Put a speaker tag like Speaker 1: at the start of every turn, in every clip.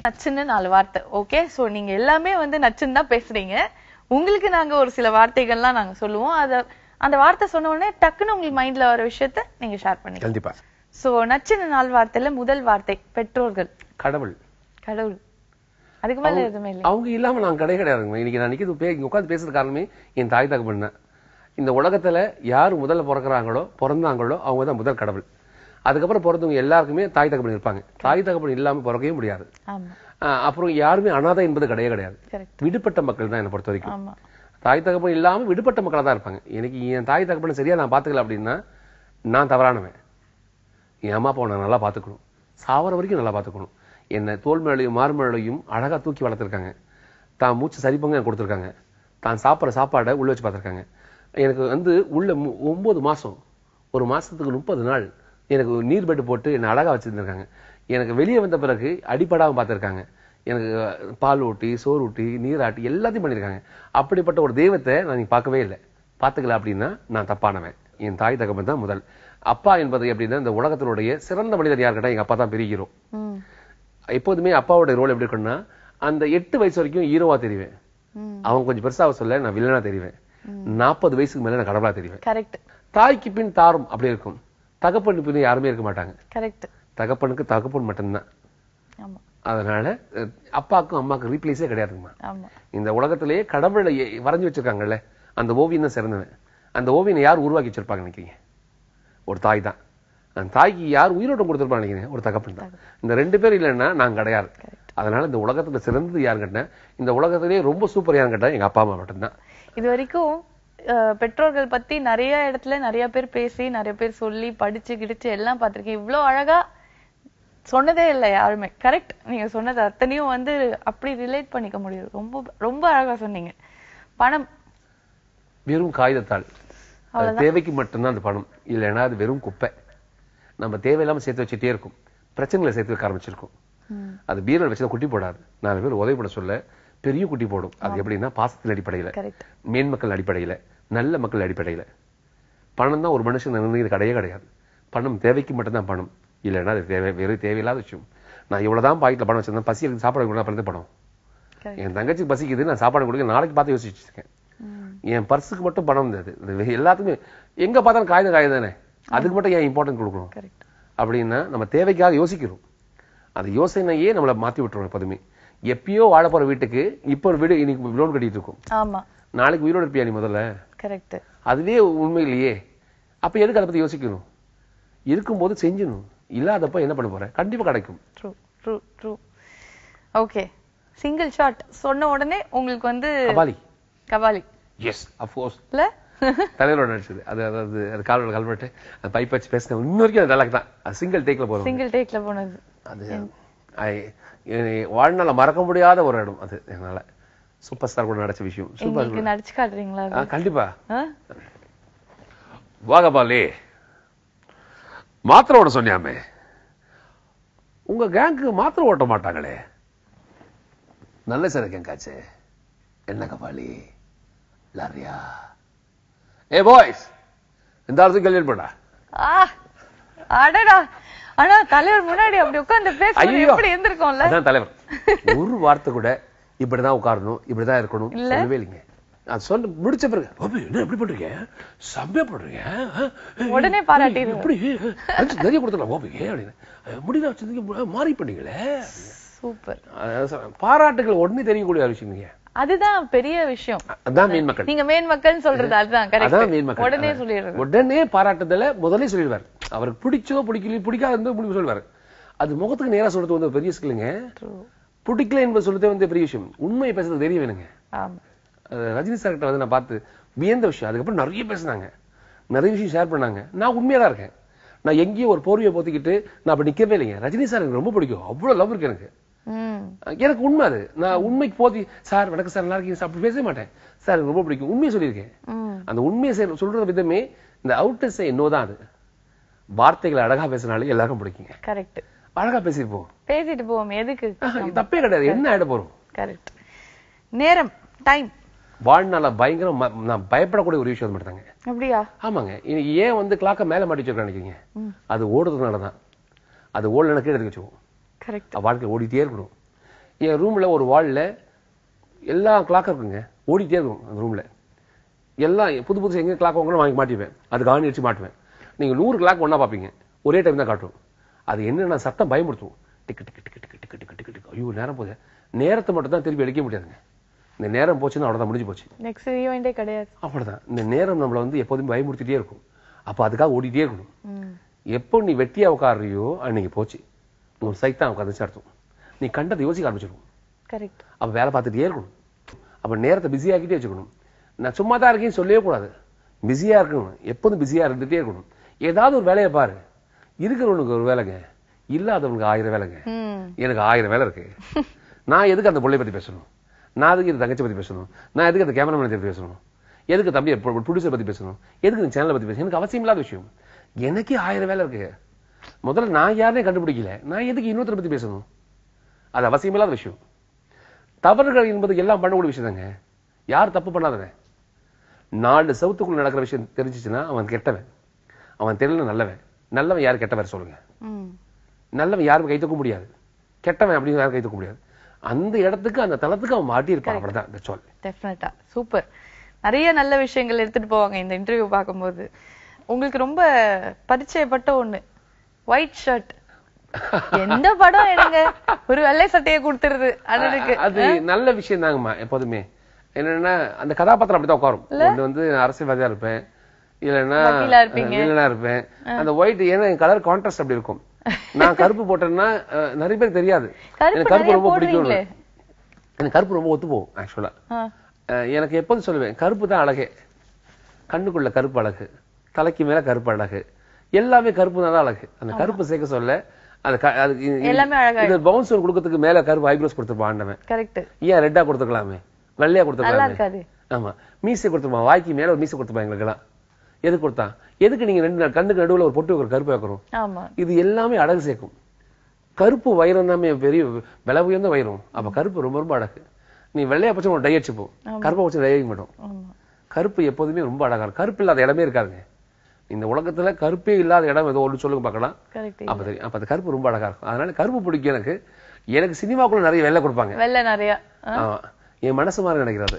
Speaker 1: நச்சுன்னு 4 வார்த்தை. Okay, so நீங்க எல்லாமே வந்து நச்சுன்னு தான் பேசுறீங்க. உங்களுக்கு நாங்க ஒரு சில வார்த்தைகள்லாம் நாங்க சொல்லுவோம். அந்த வார்த்தை சொன்ன உடனே டக்குன்னு உங்களுக்கு மைண்ட்ல வர விஷயத்த நீங்க ஷேர் பண்ணுங்க.
Speaker 2: கண்டிப்பா.
Speaker 1: சோ நச்சுன்னு 4 வார்த்தையில முதல் வார்த்தை பெற்றோர்கள்.
Speaker 2: கடவுள்.
Speaker 1: கடவுள். அதுக்கு மேல எதுவுமே இல்லை.
Speaker 2: அவங்க இல்லாம நான் கிடையாதுங்க. இன்னைக்கு நான் நிக்கிறது இங்க உட்காந்து பேசுறது காரணமே என் தாய் தகப்பன் தான். இந்த உலகத்துல யாரு முதல்ல பிறந்தாங்களோ அவங்க தான் முதல் கடவுள். அதுக்கப்புறம் பிறந்தவங்க எல்லாருக்குமே தாய் தகப்பன் இருப்பாங்க. தாய் தகப்பன் இல்லாம பிறக்கவே முடியாது. அப்புறம் யாருமே அனாதை என்பது கிடையாது. விடுபட்ட மக்கள் தான் என்னை பொறுத்த வரைக்கும். தாய் தகப்பன் இல்லாம விடுபட்ட மக்களா தான் இருப்பாங்க. எனக்கு என் தாய் தகப்பனை சரியா நான் பாத்துக்கல அப்படின்னா நான் தவறானவன். என் அம்மா அப்பா நான் நல்லா பாத்துக்கணும், சாவர வரைக்கும் நல்லா பாத்துக்கணும். என்னை தோல் மேலையும் மார் மேலையும் அழகா தூக்கி வளர்த்துருக்காங்க. தான் மூச்சு சரிப்பங்க எனக்கு கொடுத்துருக்காங்க. தான் சாப்பிட்ற சாப்பாடை உள்ள வச்சு பார்த்துருக்காங்க. எனக்கு வந்து உள்ள 9 மாசம், ஒரு மாசத்துக்கு 30 நாள் எனக்கு நீர் பெட்டு போட்டு என்னை அழகா வச்சிருந்திருக்காங்க. எனக்கு வெளியே வந்த பிறகு அடிப்படாம பார்த்துருக்காங்க. எனக்கு பால் ஊட்டி, சோறு ஊட்டி, நீராட்டி எல்லாத்தையும் பண்ணியிருக்காங்க. அப்படிப்பட்ட ஒரு தெய்வத்தை நான் பார்க்கவே இல்லை. பார்த்துக்கல அப்படின்னா நான் தப்பானவன். என் தாய் தகப்பன் தான் முதல். அப்பா என்பது எப்படின்னா இந்த உலகத்தினுடைய சிறந்த மனிதர் யார் கேட்டா எங்க அப்பா தான் பெரியகிறோம். எப்போதுமே அப்பாவோட ரோல் எப்படி இருக்குன்னா அந்த 8 வயசு வரைக்கும் ஹீரோவா தெரிவேன். அவங்க கொஞ்சம் பெருசாக சொல்ல நான் வில்லனா தெரிவேன். 40 வயசுக்கு மேல நான் கடவுளா தெரிவேன்.
Speaker 1: கரெக்ட்.
Speaker 2: தாய்க்கு பின் தாரும் அப்படி இருக்கும். தகப்பனுக்கு பின் யாருமே இருக்க மாட்டாங்க.
Speaker 1: கரெக்ட்.
Speaker 2: தகப்பனுக்கு தகப்பன் மட்டும்தான். அதனால அப்பாவுக்கும் அம்மாவுக்கு ரீப்ளேஸே கிடையாதுங்கம்மா. இந்த உலகத்திலேயே கடவுளை வரைஞ்சு வச்சிருக்காங்கல்ல, அந்த ஓவியம் தான் சிறந்தவன். அந்த ஓவியம் யார் உருவாக்கி வச்சிருப்பாங்க நினைக்கிறீங்க? ஒரு தாய் தான். அந்த தாய்க்கு யார் உயிரோட்டம் கொடுத்துருப்பாங்க நினைக்கிறீங்க? ஒரு தகப்பன் தான். இந்த 2 பேர் இல்லைன்னா நான் கிடையாது. அதனால இந்த உலகத்துல சிறந்தது யாருன்னு கேட்டேன், இந்த உலகத்திலேயே ரொம்ப சூப்பர் யாருன்னு கேட்டா எங்க அப்பா அம்மா மட்டும்தான்.
Speaker 1: இது வரைக்கும் பெற்றோர்கள் பத்தி நிறைய இடத்துல நிறைய பேர் பேசி, நிறைய பேர் சொல்லி, படிச்சு கிடிச்சு எல்லாம் பார்த்திருக்கேன். இவ்வளவு அழகா சொன்னதே இல்லை யாருமே. கரெக்ட். நீங்க சொன்னது அத்தனையும் வந்து அப்படி ரிலேட் பண்ணிக்க முடியும். ரொம்ப ரொம்ப அழகா சொன்னீங்க. பணம்
Speaker 2: வெறும் காகிதத்தாள், தேவைக்கு மட்டும்தான் அந்த பணம். இல்லைன்னா அது வெறும் குப்பை. நம்ம தேவையில்லாம சேர்த்து வச்சுட்டே இருக்கும், பிரச்சனைகளை சேர்த்து வைக்க ஆரம்பிச்சிருக்கும். அது பீரல் வச்சுதான் குட்டி போடாது. 4 பேர் உதவி பண்ண சொல்ல பெரிய குட்டி போடும். அது எப்படின்னா பாசத்தின் அடிப்படையில, மேன்மக்கள் அடிப்படையில, நல்ல மக்கள் அடிப்படையில. பணம் தான் ஒரு மனுஷன் நிர்ணயிக்கிறது கிடையாது. பணம் தேவைக்கு மட்டும்தான் பணம். இல்லைன்னா அது வெறும் தேவையில்லாத விஷயம். நான் இவ்வளவுதான் பாக்கெட்ல பணம் வச்சிருந்தேன், பசி எனக்கு சாப்பாடு கொடுக்க பிறந்த பணம். என் தங்கச்சிக்கு பசிக்குது, நான் சாப்பாடு கொடுக்க நாளைக்கு பார்த்து யோசிச்சிருக்கேன். என் பர்சுக்கு மட்டும் பணம் இருந்தது. எல்லாத்துக்குமே எங்க பார்த்தாலும் காகிதம் தானே, அதுக்கு மட்டும் ஏன் இம்பார்ட்டன்ட் கொடுக்கணும் அப்படின்னா நம்ம தேவைக்காக யோசிக்கிறோம். அந்த யோசனையே நம்மளை மாத்தி விட்டுரும். எப்போதுமே எப்பயோ வாழ போற வீட்டுக்கு இப்ப ஒரு வீடு இன்னைக்கு லோன் கட்டிட்டு இருக்கும், நாளைக்கு உயிரோடு இருப்பியா நீ முதல்ல? கரெக்ட். அதுவே உண்மை இல்லையே. அப்ப எதுக்கு அதை பத்தி யோசிக்கணும்? இருக்கும்போது செஞ்சணும். இல்லாதப்ப என்ன பண்ண போற? கண்டிப்பா கிடைக்கும். True true true. Okay, single shot சொன்ன உடனே உங்களுக்கு வந்து கபாலி. S, of course. இல்ல தலைவரோட நடிச்சது அது. அதாவது அது காலோட கல்வெட்டு அந்த பைப் வச்சு பேசினேன். இன்னொரு டைலாக் தான் சிங்கிள் டேக்ல போறது. சிங்கிள் டேக்ல போனது அது வாழ்நாள மறக்க முடியாத ஒரு இடம் அது. என்னால சூப்பர் ஸ்டார் கூட நடிச்ச விஷயம். சூப்பர் நடிச்சு காட்டுறீங்களா? கண்டிப்பா. வாகபாலே மாத்திரை ஓட சொன்னியாமே, உங்க கேங்க்கு மாத்திரை ஓட்ட மாட்டாங்களே? நல்ல சார் கேங்காச்சு. என்ன கபாலி லாரியா? ஏ பாய்ஸ், இந்த ஆளுக்கு கல்யாணம் பண்ணா. அடடா, ஆனா தலைவர் முன்னாடி அப்படி உட்கார்ந்து பேசுறது எப்படி இருந்திருக்கும்ல? அதான் தலைவர் ஒரு வார்த்தை கூட இப்படிதான் உட்காரணும், இப்படிதான் இருக்கணும் சொல்லவே இல்லைங்க. நான் சொல்ல முடிச்ச பிறகு என்ன எப்படி பண்றீங்க, செம்மையா பண்றீங்க, உடனே பாராட்டி எப்படி நிறைய கொடுத்துடலாம் ஓபிங்க அப்படின்னு முடியல வச்சிருந்தீங்க, மாறி பண்ணீங்களே, சூப்பர். பாராட்டுகள் உடனே தெரியக்கூடிய விஷயம். அதுதான் பெரிய விஷயம். அதான் மேன் மக்கள். நீங்க மேன் மக்கள் சொல்றது அதுதான் கரெக்ட். அதான் மேன் மக்கள். உடனே சொல்லிடுறாரு. உடனே பாராட்டுதல முதல்ல சொல்லிடுவார். அவருக்கு பிடிச்சோ பிடிக்கல பிடிக்காத இருந்து முடிவு சொல்லுவாரு. அது முகத்துக்கு நேரா சொல்றது வந்து பெரிய ஸ்கில்லுங்க. பிடிக்கல என்பது சொல்றதே வந்து பெரிய விஷயம். உண்மையை பேசுறது தெரிய வேணுங்க. ரஜினி சார் கிட்ட வந்து நான் பார்த்து வியந்த விஷயம். அதுக்கப்புறம் நிறைய பேசினாங்க, நிறைய விஷயம் ஷேர் பண்ணாங்க. நான் உண்மையா தான் இருக்கேன். நான் எங்கேயும் ஒரு போர்வையை போத்திக்கிட்டு நான் அப்படி நிக்கவே இல்லைங்க. ரஜினி சார் எனக்கு ரொம்ப பிடிக்கும், அவ்வளவு லவ் இருக்கு எனக்கு. எனக்கு உண்மை அது. நான் உண்மைக்கு போதி சார் வணக்கம் சார் நல்லா இருக்கீங்க அப்படி பேச மாட்டேன். சார் எனக்கு ரொம்ப பிடிக்கும், உண்மையை சொல்லியிருக்கேன். அந்த உண்மையை சொல்ற விதமே இந்த அவுட்டர்ஸ் என்னோதான். அது வார்த்தைகளை அழகா பேசினாலே எல்லாருக்கும் பிடிக்குங்க. கரெக்ட். அழகா பேசிட்டு போவோம், எதுக்கு தப்பே கிடையாது. என்ன ஆயிட போறோம்? கரெக்ட். நேரம், டைம் வாழ்நாள பயங்கரம் நான் பயப்படக்கூடிய ஒரு விஷயம் மட்டும் தாங்க. அப்படியா? ஆமாங்க. ஏன் வந்து கிளாக்க மேல மாட்டி வச்சிருக்கேன் நினைக்கிறீங்க? அது ஓடுறதுனாலதான். அது ஓடலன்னு கீழே வச்சுக்குவோம். கரெக்ட். வாழ்க்கை ஓடிட்டே இருக்கணும். என் ரூம்ல ஒரு வால்ல எல்லா கிளாக்கும் இருக்குங்க, ஓடிட்டே இருக்கும் அந்த ரூம்ல. எல்லாம் புது புதுசு எங்க கிளாக் வாங்கணும் வாங்கி மாட்டிப்பேன், அதுக்கு ஆணி அடிச்சு மாட்டுவேன். நீங்க 100 கிளாக் ஒன்னா பாப்பீங்க, ஒரே டைம் தான் காட்டும். அது என்னன்னா சத்தம் பயமுறுத்தும். டிக்கு டிக்கு டிக்கு டிக்கு டிக்கு டிக்கு டிக்கு டிக்கு. ஐயோ நேரம் போகுது. நேரத்தை மட்டும் தான் திருப்பி அடிக்க முடியாதுங்க. இந்த நேரம் போச்சுன்னா அவ்வளவுதான், முடிஞ்சு போச்சு.
Speaker 1: நெக்ஸ்ட் ஈவெண்டே கிடையாது.
Speaker 2: அவ்வளவுதான். இந்த நேரம் நம்மள வந்து எப்போதும் பயமுறுத்திட்டே இருக்கும். அப்ப அதுக்காக ஓடிட்டே இருக்கணும். எப்போ நீ வெட்டியா உட்காடுறியோ அன்னைக்கு போச்சு, ஒரு சைத்தான் உட்காந்துச்சு அர்த்தம். நீ கண்டதை யோசிக்க ஆரம்பிச்சிருக்கும்.
Speaker 1: கரெக்ட்.
Speaker 2: அப்ப வேலை பார்த்துட்டே இருக்கணும். அப்ப நேரத்தை பிஸி ஆக்கிட்டே வச்சுக்கணும். நான் சும்மா தான் இருக்கேன்னு சொல்லவே கூடாது, பிஸியா இருக்கணும். எப்போதும் பிஸியா இருந்துட்டே இருக்கணும். ஏதாவது ஒரு வேலையை பாரு. இருக்கிறவனுக்கு ஒரு வேலைங்க, இல்லாதவனுக்கு 1000 வேலைங்க. எனக்கு 1000 வேலை இருக்கு. நான் எதுக்கு அந்த பிள்ளை பத்தி பேசணும், நான் எதுக்கு இந்த தங்கச்சி பத்தி பேசணும், நான் எதுக்கு அந்த கேமராமேன் பத்தி பேசணும், எதுக்கு தம்பி ப்ரொடியூசர் பத்தி பேசணும், எதுக்கு இந்த சேனலை பத்தி பேசணும், எனக்கு அவசியம் இல்லாத விஷயம். எனக்கே 1000 வேலை இருக்கு. முதல்ல நான் யாருனே கண்டுபிடிக்கல, நான் எதுக்கு இன்னொருத்தரை பத்தி பேசணும், அது அவசியம் இல்லாத விஷயம். தவறுகள் என்பது எல்லாம் பண்ணக்கூடிய விஷயம் தாங்க. யார் தப்பு பண்ணாதவன். 4 செவத்துக்குள்ள நடக்கிற விஷயம் தெரிஞ்சிச்சுன்னா அவன் கெட்டவன், அவன் தெரியல நல்லவன். நல்லவன் யாரு கெட்டவன் சொல்லுங்க? நல்லவன் யாரும் கை தூக்க முடியாது, கெட்டவன் அப்படின்னு யாரும் கை தூக்க முடியாது. அந்த இடத்துக்கு அந்த தளத்துக்கு அவன் மாட்டி இருப்பான். அவ்வளவுதான்.
Speaker 1: டெஃபினட்டா சூப்பர். நிறைய நல்ல விஷயங்கள் எடுத்துட்டு போவாங்க இந்த இன்டர்வியூ பார்க்கும்போது. உங்களுக்கு ரொம்ப பரிச்சயப்பட்ட ஒண்ணு, ஒயிட் ஷர்ட். எந்த படம் எடுங்க ஒரு வெள்ளை சட்டையை கொடுத்துருது.
Speaker 2: அது நல்ல விஷயம் தாங்கம்மா. எப்போதுமே என்னன்னா அந்த கதாபாத்திரம் அப்படிதான் உட்காரும். ஒண்ணு வந்து அரசியல்வாதியா இருப்பேன், இல்லைன்னா வில்லனா இருப்பேன். அந்த ஒயிட் ஏன்னா கலர் கான்ட்ராஸ்ட் அப்படி இருக்கும். நான் கருப்பு போட்டேன்னா நிறைய பேர் தெரியாது. எனக்கு கருப்பு ரொம்ப பிடிக்கும். எனக்கு கருப்பு ரொம்ப ஒத்து போகும். ஆக்சுவலா எனக்கு எப்போதும் சொல்லுவேன், கருப்பு தான் அழகே. கண்ணுக்குள்ள கருப்பு அழகு, தலைக்கு மேல கருப்பு அழகு, எல்லாமே கருப்பு தான் அழகு. அந்த கருப்பு சேர்க்க சொல்ல பவுன்ஸ் கொடுக்கறதுக்கு மேல கருப்பு ஐப்ரோஸ் கொடுத்துருப்பான் ஆண்டவன். ஏன் ரெட்டா கொடுத்துக்கலாமே, வெள்ளையா கொடுத்துக்கலாமே. ஆமா, மீசை கொடுத்துருப்பான், வாய்க்கு மேல ஒரு மீசை கொடுத்துருப்பான். எங்களுக்கு எல்லாம் எது கொடுத்தான்? எதுக்கு நீங்க 2 கண்ணுக்கு நடுவுல ஒரு பொட்டு வைக்கிற கருப்பு வைக்கிறோம்? இது எல்லாமே அழகு சேர்க்கும். கருப்பு வைரம் தான் பெரிய விலை உயர்ந்த வைரம். அப்ப கருப்பு ரொம்ப ரொம்ப அழகு. நீ வெள்ளையா பச்சை டை அடிச்சுப்போம், கருப்பை வச்சு டை அடிக்க மாட்டோம். கருப்பு எப்போதுமே ரொம்ப அழகா இருக்கும். கருப்பு இல்லாத இடமே இருக்காதுங்க இந்த உலகத்துல. கருப்பே இல்லாத இடம் ஏதோ ஒன்று சொல்லுங்க பார்க்கலாம். அப்ப தெரியும். அப்ப அந்த கருப்பு ரொம்ப அழகா இருக்கும். அதனால கருப்பு பிடிக்கும் எனக்கு. எனக்கு சினிமாக்குள்ள நிறைய வெள்ளை கொடுப்பாங்க, வெள்ளை நிறைய. என் மனசு மாதிரி நினைக்கிறது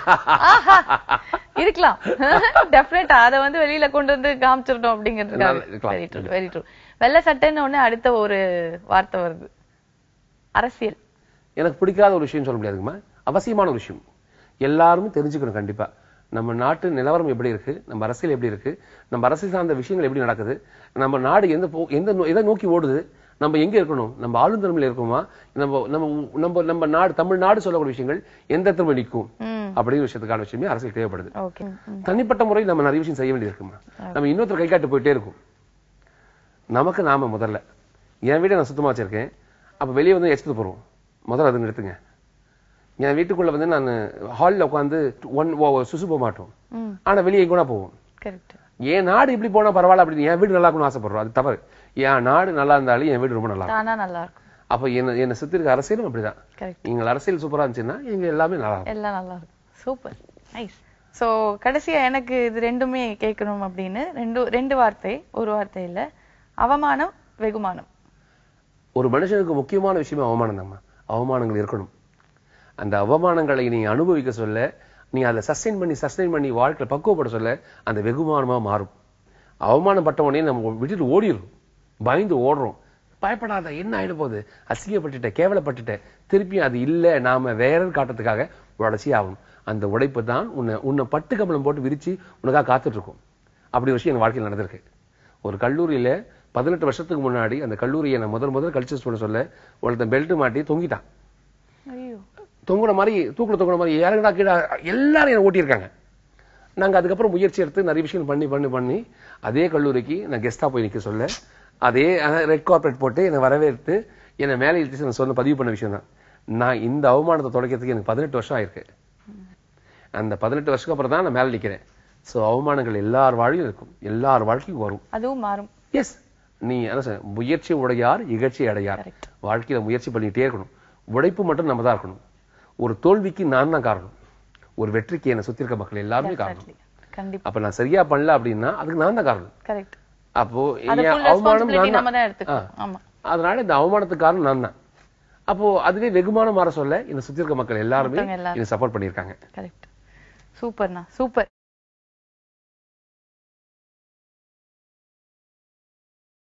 Speaker 1: இருக்கலாம். டெஃபினட்டா அத வந்து வெளியில கொண்டு வந்து காமிச்சிரணும் அப்படிங்கிறதுக்காக. Very true. வெள்ளை சட்டைன்னு ஒண்ணு அடுத்த ஒரு வார்த்தை வருது, அரசியல்.
Speaker 2: எனக்கு பிடிக்காத ஒரு விஷயம் சொல்ல முடியாதுங்கம்மா, அவசியமான ஒரு விஷயம். எல்லாருமே தெரிஞ்சுக்கணும் கண்டிப்பா. நம்ம நாட்டு நிலவரம் எப்படி இருக்கு, நம்ம அரசியல் எப்படி இருக்கு, நம்ம அரசியல் சார்ந்த விஷயங்கள் எப்படி நடக்குது, நம்ம நாடு எதை நோக்கி ஓடுது, நம்ம எங்க இருக்கணும், நம்ம ஆளுந்தன்மையில இருக்கோமா, நம்ம நாடு தமிழ்நாடு சொல்லக்கூடிய விஷயங்கள் எந்த இடத்துல நிற்கும் அப்படிங்கிற விஷயத்துக்கான விஷயமே அரசியல் தேவைப்படுது. தனிப்பட்ட முறையில் நம்ம நிறைய விஷயம் செய்ய வேண்டியது இருக்குமா. நம்ம இன்னொருத்தர் கை காட்டு போயிட்டே இருக்கும். நமக்கு நாம முதல்ல என் வீட்டை நான் சுத்தமா வச்சிருக்கேன், அப்ப வெளியே வந்து எச்சத்து போறோம், முதல்ல அதை நிறுத்துங்க. என் வீட்டுக்குள்ள வந்து நான் ஹாலில் உட்காந்து சுசு போக மாட்டோம், ஆனா வெளியே எங்கூட போவோம். என் நாடு இப்படி போனா பரவாயில்ல அப்படின்னு என் வீடு நல்லா இருக்கணும்னு ஆசைப்படுறோம், அது தவறு. என் நாடு நல்லா இருந்தாலும் என் வீடு ரொம்ப நல்லா இருக்கும். அப்ப என்ன சுத்தி இருக்க அரசியலும் அப்படிதான். எங்க அரசியல் சூப்பரா இருந்துச்சுன்னா எங்க எல்லாமே நல்லா இருக்கும், எல்லாம் நல்லா இருக்கும். Super, nice. சோ கடைசியா எனக்கு இது ரெண்டுமே கேட்கணும் அப்படின்னு ரெண்டு வார்த்தை, ஒரு வார்த்தை இல்ல. அவமானம், வெகுமானம். ஒரு மனுஷனுக்கு முக்கியமான விஷயமே அவமானம் தான். அவமானங்கள் இருக்கணும். அந்த அவமானங்களை நீ அனுபவிக்க சொல்ல, நீ அதை சஸ்டெயின் பண்ணி வாழ்க்கையில பக்குவப்பட சொல்ல அந்த வெகுமானமா மாறும். அவமானப்பட்ட உடனே நம்ம விட்டுட்டு ஓடிடும், பயந்து ஓடுறோம். பயப்படாத, என்ன ஆயிட போகுது, அசிங்கப்பட்டுட்ட, கேவலப்பட்டுட்ட, திருப்பி அது இல்ல நாம வேற காட்டுறதுக்காக உழைச்சி ஆகணும். அந்த உழைப்பு தான் உன்னை பட்டு கம்பளம் போட்டு விரிச்சு உனக்காக காத்துட்டு இருக்கும். அப்படி ஒரு விஷயம் என் வாழ்க்கையில் நடந்திருக்கு. ஒரு கல்லூரியில 18 வருஷத்துக்கு முன்னாடி அந்த கல்லூரியை நான் முதல் கல்ச்சர்ஸ் பண்ண சொல்ல ஒருத்தன் பெல்ட் மாட்டி தொங்கிட்டான். தொங்குன மாதிரி தூக்குல தொங்குன மாதிரி யாருங்கடா கீழே எல்லாரும் என்ன ஓட்டியிருக்காங்க. நாங்க அதுக்கப்புறம் முயற்சி எடுத்து நிறைய விஷயங்கள் பண்ணி அதே கல்லூரிக்கு நான் கெஸ்டா போய் நிக்க சொல்ல, அதே ரெட் கார்பெட் போட்டு என்னை வரவேற்று என்னை மேலே இழுத்து நான் சொன்ன பதிவு பண்ண விஷயம் தான். நான் இந்த அவமானத்தை தொடக்கிறதுக்கு எனக்கு 18 வருஷம் ஆயிருக்கு. அந்த 18 வருஷத்துக்கு அப்புறம் தான் நான் மேலே நிக்கிறேன். சோ அவமானங்கள் எல்லார் வாழ்க்கையும் இருக்கும், எல்லார் வாழ்க்கையும் வரும், அதுவும் மாறும். எஸ், நீ முயற்சி உடையார் இகழ்ச்சி அடையார். வாழ்க்கையில முயற்சி பண்ணிட்டே இருக்கணும். உழைப்பு மட்டும் நம்ம தான் இருக்கணும். ஒரு தோல்விக்கு நான் தான் காரணம், ஒரு வெற்றிக்கு என்னை சுத்தி இருக்க மக்கள் எல்லாருமே காரணம். அப்ப நான் சரியா பண்ணல அப்படின்னா அதுக்கு நான் தான் காரணம். அப்போ அவமானம், அதனால இந்த அவமானத்துக்கு காரணம் நான் தான். அப்போ அதுவே வெகுமான மாற சொல்ல இந்த சுத்தி இருக்க மக்கள் எல்லாருமே
Speaker 1: மத்தவங்க எல்லாரும்.
Speaker 2: எனக்கு சப்போர்ட் பண்ணியிருக்காங்க.
Speaker 1: கரெக்ட். சூப்பர்ண்ணா, சூப்பர்.